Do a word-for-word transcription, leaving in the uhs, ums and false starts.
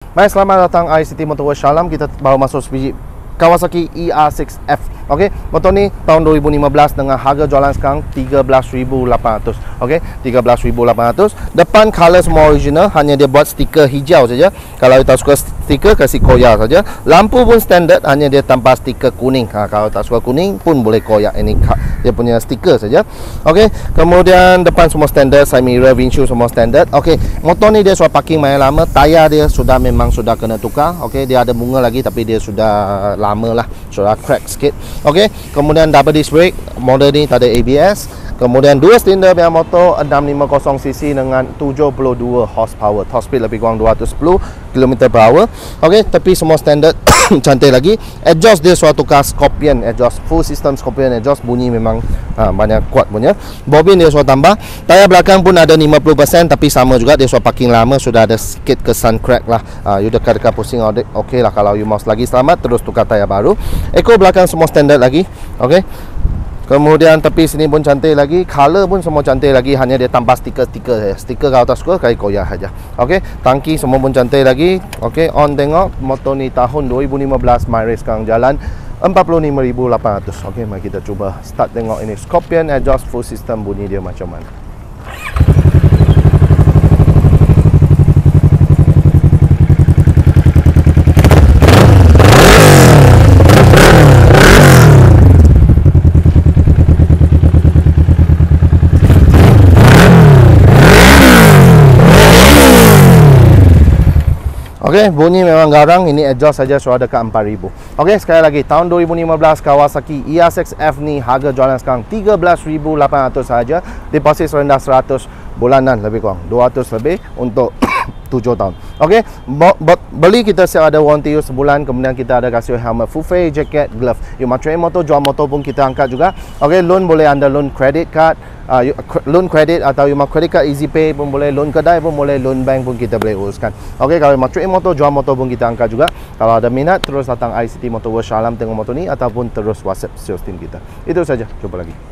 Baik, selamat datang Icity Motoworld Shalom. Kita baru masuk sebiji Kawasaki E R six F. Okey, motor ni tahun dua ribu lima belas dengan harga jualan sekarang tiga belas ribu lapan ratus. Okey, tiga belas ribu lapan ratus. Depan color semua original, hanya dia buat stiker hijau saja. Kalau you tak suka stiker, kasih koyak saja. Lampu pun standard, hanya dia tanpa stiker kuning. Ha, kalau tak suka kuning pun boleh koyak, ini dia punya stiker saja. Okey, kemudian depan semua standard, side mirror, windshield semua standard. Okey, motor ni dia sudah parking main lama, tayar dia sudah memang sudah kena tukar. Okey, dia ada bunga lagi tapi dia sudah lama lah, sudah crack sikit. Okey, kemudian double disc brake, model ni tak ada A B S. Kemudian dua silinder biar motor enam lima kosong cc dengan tujuh puluh dua horsepower, top speed lebih kurang dua ratus sepuluh kilometer per hour. Okey, tapi semua standard cantik lagi. Exhaust dia suatu tukar Scorpion exhaust, full system Scorpion exhaust, bunyi memang ha, banyak kuat punya. Bobbin dia suatu tambah. Tayar belakang pun ada lima puluh peratus, tapi sama juga dia suatu parking lama, sudah ada sikit kesan crack lah. Ha, you dekat-dekat pusing okey lah. Kalau you mau lagi selamat, terus tukar tayar baru. Ekor belakang semua standard lagi. Okey. Kemudian tepi sini pun cantik lagi, color pun semua cantik lagi, hanya dia tanpa stiker-stiker saja. Stiker kalau tak suka, kali koyak saja. Okey, tangki semua pun cantik lagi. Okey, on tengok motor ni tahun dua ribu lima belas, mileage sekarang jalan empat puluh lima ribu lapan ratus. Okey, mari kita cuba start tengok ini Scorpion exhaust full system, bunyi dia macam mana. Okey, bunyi memang garang. Ini exhaust saja sudah dekat empat ribu. Okey, sekali lagi, tahun dua ribu lima belas Kawasaki E R six F ni harga jualan sekarang tiga belas ribu lapan ratus saja. Deposit serendah seratus, bulanan lebih kurang dua ratus lebih untuk tujuh tahun. Okey, beli kita siap ada warranty sebulan, kemudian kita ada kasih helmet full face, jacket, glove. You mau trade motor, jual motor pun kita angkat juga. Okey, loan boleh anda loan credit card, uh, you, loan credit atau you mau credit card easy pay pun boleh, loan kedai pun boleh, loan bank pun kita boleh uruskan. Okey, kalau mau trade motor, jual motor pun kita angkat juga. Kalau ada minat, terus datang Icity Motoworld Shalom tengok motor ni ataupun terus WhatsApp sales team kita. Itu saja, jumpa lagi.